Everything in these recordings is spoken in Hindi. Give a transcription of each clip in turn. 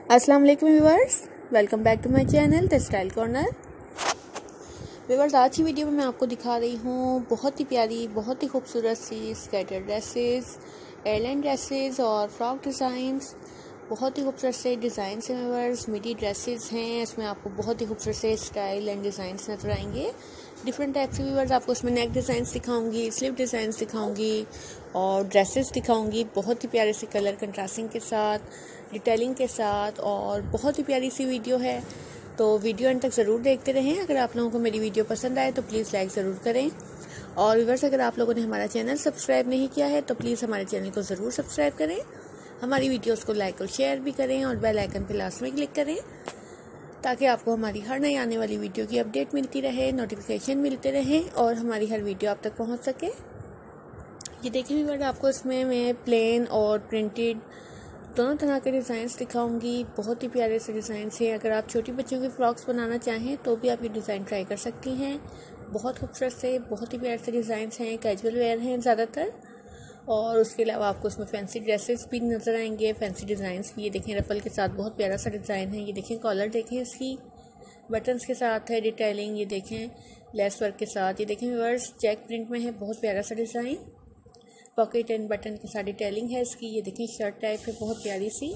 अस्सलाम वालेकुम viewers, welcome back to my channel the style corner. Viewers, आज की वीडियो में मैं आपको दिखा रही हूँ बहुत ही प्यारी, बहुत ही खूबसूरत सी स्केटर ड्रेसेस, एयरलाइन ड्रेसेस और फ्रॉक डिज़ाइंस। बहुत ही खूबसूरत से डिज़ाइन हैं व्यूअर्स, मिडी ड्रेसेस हैं। इसमें आपको बहुत ही खूबसूरत से स्टाइल एंड डिज़ाइंस नजर आएंगे। डिफरेंट टाइप के व्यूअर्स आपको इसमें नेक डिज़ाइंस दिखाऊंगी, स्लीव डिज़ाइंस दिखाऊंगी और ड्रेसेस दिखाऊंगी बहुत ही प्यारे से कलर कंट्रास्टिंग के साथ, डिटेलिंग के साथ, और बहुत ही प्यारी सी वीडियो है। तो वीडियो अंत तक ज़रूर देखते रहें। अगर आप लोगों को मेरी वीडियो पसंद आए तो प्लीज़ लाइक ज़रूर करें। और व्यूअर्स, अगर आप लोगों ने हमारा चैनल सब्सक्राइब नहीं किया है तो प्लीज़ हमारे चैनल को ज़रूर सब्सक्राइब करें, हमारी वीडियोस को लाइक और शेयर भी करें और बेल आइकन पे लास्ट में क्लिक करें ताकि आपको हमारी हर नई आने वाली वीडियो की अपडेट मिलती रहे, नोटिफिकेशन मिलते रहें और हमारी हर वीडियो आप तक पहुंच सके। ये देखिए व्यूअर्स, आपको इसमें मैं प्लेन और प्रिंटेड दोनों तरह के डिज़ाइंस दिखाऊंगी। बहुत ही प्यारे से डिज़ाइंस हैं। अगर आप छोटी बच्चियों की फ्रॉक्स बनाना चाहें तो भी आप ये डिज़ाइन ट्राई कर सकती हैं। बहुत खूबसूरत से, बहुत ही प्यारे से डिज़ाइंस हैं। कैजुअल वेयर हैं ज़्यादातर, और उसके अलावा आपको इसमें फैंसी ड्रेसेस भी नज़र आएंगे, फैंसी डिज़ाइंस भी। ये देखें, रफल के साथ बहुत प्यारा सा डिज़ाइन है। ये देखें, कॉलर देखें, इसकी बटन्स के साथ है डिटेलिंग। ये देखें, लेस वर्क के साथ। ये देखें व्यूअर्स, चेक प्रिंट में है, बहुत प्यारा सा डिज़ाइन। पॉकेट एंड बटन के साथ डिटेलिंग है इसकी। ये देखें, शर्ट टाइप है, बहुत प्यारी सी।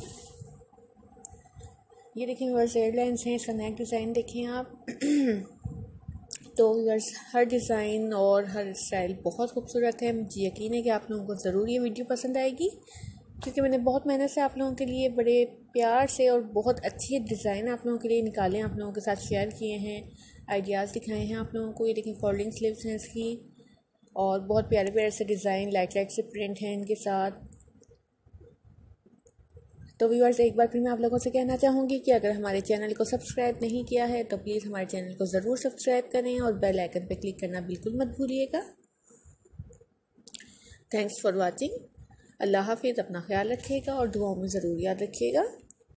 ये देखें व्यूअर्स, एयरलाइंस हैं। इसका नेक डिज़ाइन देखें आप। तो व्यूअर्स, हर डिज़ाइन और हर स्टाइल बहुत खूबसूरत है। मुझे यकीन है कि आप लोगों को ज़रूर ये वीडियो पसंद आएगी, क्योंकि मैंने बहुत मेहनत से आप लोगों के लिए बड़े प्यार से और बहुत अच्छे डिज़ाइन आप लोगों के लिए निकाले, आप लोगों के साथ शेयर किए हैं, आइडियाज़ दिखाए हैं आप लोगों को। ये देखिए, फोल्डिंग स्लीव्स हैं इसकी और बहुत प्यारे प्यारे से डिज़ाइन, लाइट लाइट से प्रिंट हैं इनके साथ। तो व्यूअर्स, एक बार फिर मैं आप लोगों से कहना चाहूँगी कि अगर हमारे चैनल को सब्सक्राइब नहीं किया है तो प्लीज़ हमारे चैनल को ज़रूर सब्सक्राइब करें और बेल आइकन पर क्लिक करना बिल्कुल मत भूलिएगा। Thanks for watching. अल्लाह हाफिज़। अपना ख्याल रखिएगा और दुआओं में ज़रूर याद रखिएगा।